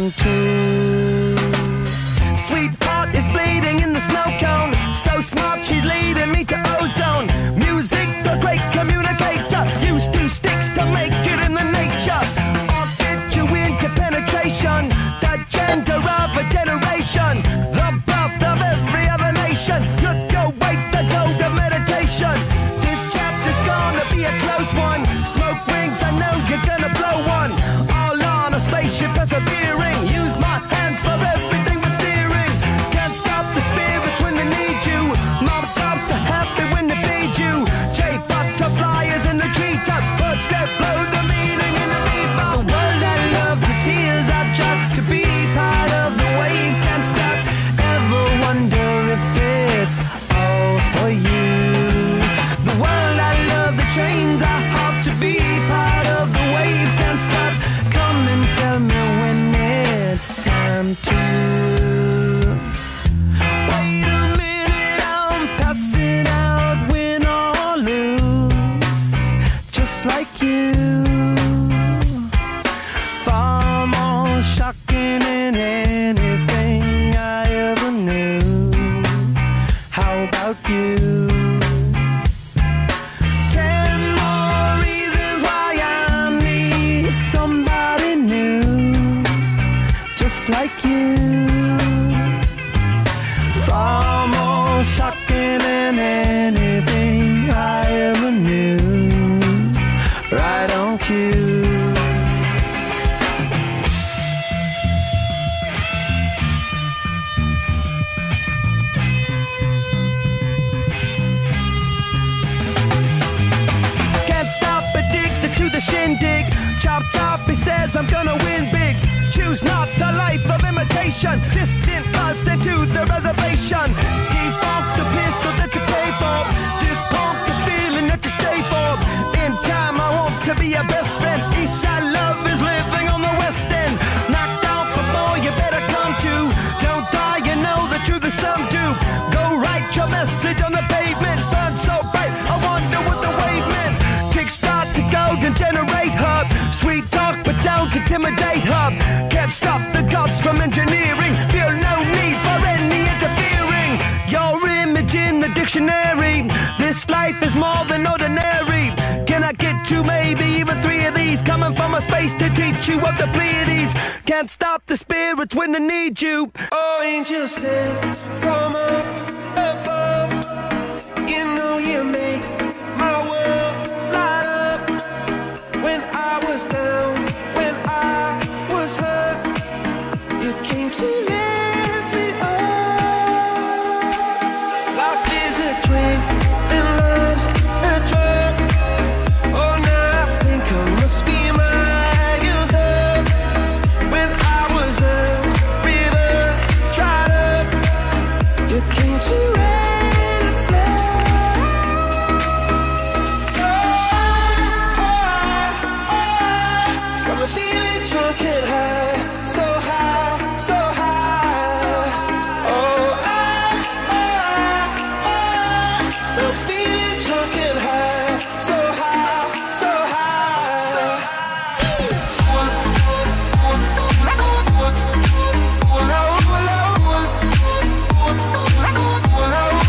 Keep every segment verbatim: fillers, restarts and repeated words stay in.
time to. Sweetheart is bleeding in the snow cone. So smart, she's leading me to ozone. Music, the great communicator. Use two sticks to make it in the nature. I'll get you into penetration. The gender of a generation. The birth of every other nation. Look your way to go to meditation. This chapter's gonna be a close one. Smoke rings, I know you're gonna blow one. All on a spaceship persevering. Use my hands for everything but steering. Can't stop the spirits when they need you. Mob tops are happy when they feed you. J butterflies in the treetop. Birds that blow the meaning in the bebop. The world I love, the tears I drop. To be part of the wave can't stop. Ever wonder if it's all for you? The world I love, the trains I hop. To be part of the wave can't stop. Come and tell me when it's time to. Wait a minute, I'm passing out, win or lose, just like you. Far more shocking than anything I ever knew. How about you? Ten more reasons why I need somebody new, just like you. Far more shocking than anything I ever knew. Right on cue. Can't stop, addicted to the shindig. Chop chop, he says I'm gonna win big. Choose not a life of imitation. Distant us into the reservation. Defunct the pistol that you pay for. Just pump the feeling that you stay for. In time I want to be your best friend. Eastside love is living on the west end. Knocked out before you better come to. Don't die, you know the truth is some do. Go write your message on the pavement. Burn so bright, I wonder what the wave meant. Kickstart the golden generate hub. Sweet talk but don't intimidate hub. Can't stop the gods from engineering. Feel no need for any interfering. Your image in the dictionary. This life is more than ordinary. Can I get you maybe even three of these? Coming from a space to teach you of the Pleiades. Can't stop the spirits when they need you. Oh, angels sent from up above. You know you make my world light up. When I was down, when I was hurt, you came to lift me up. Life is a drink and love's a drug. Oh, now I think I must be my guilt up. When I was a river dried up, you came to let it flow. Oh, oh, oh, got me feeling drunk and high, so high, so high. Oh, I, oh, oh, I'm feeling drunk and high, so high, so high. Oh,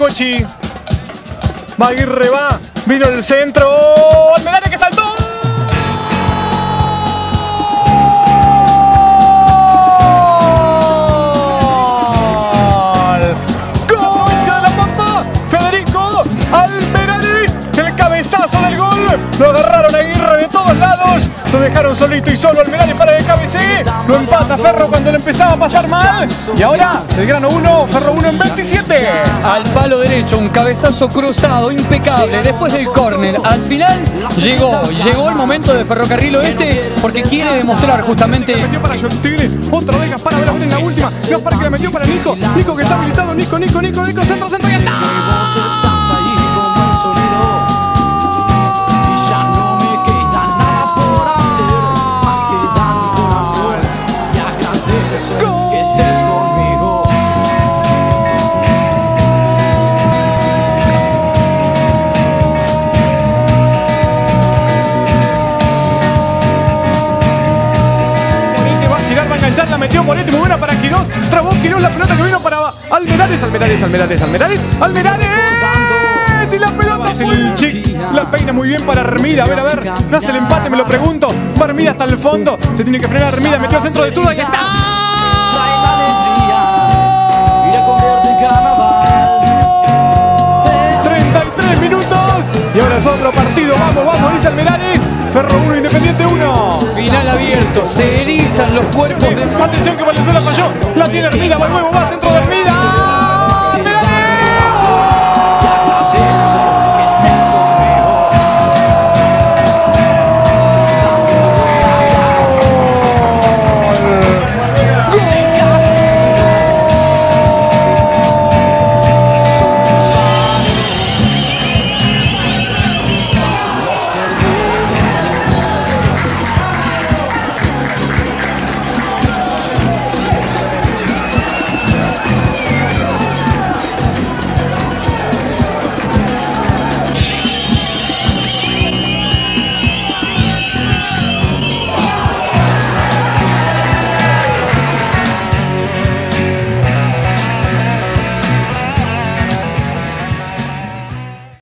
Cochi. Maguirre va. Vino el centro. Almenara que saltó. Lo agarraron a Aguirre de todos lados. Lo dejaron solito y solo Almenara para que cabecee. Lo empata Ferro cuando le empezaba a pasar mal. Y ahora Belgrano uno, Ferro uno en veintisiete. Al palo derecho, un cabezazo cruzado, impecable. Después del córner, al final llegó. Llegó el momento de Ferrocarril Oeste porque quiere demostrar justamente. La metió para Gentili. Otra vez Gaspar, a ver, en la última. Gaspar que la metió para Nico. Nico que está habilitado. Nico, Nico, Nico, Nico. Centro, centro y está. La metió Moretti, muy buena para Quirós. Trabó Quirós la pelota que vino para Almerares, Almerares, Almerares, Almerares, Almerares. Y la pelota es el chic. La peina muy bien para Hermida. A ver, a ver. No hace el empate, me lo pregunto. Va Hermida hasta el fondo. Se tiene que frenar Hermida. Metió al centro de zurda y está. treinta y tres minutos. Y ahora es otro partido. Vamos, vamos, dice Almerares. Ferro uno, Independiente uno. Final abierto, se erizan los cuerpos de... Atención que Valenzuela falló. La tiene Hermida, va nuevo, va centro de Hermida.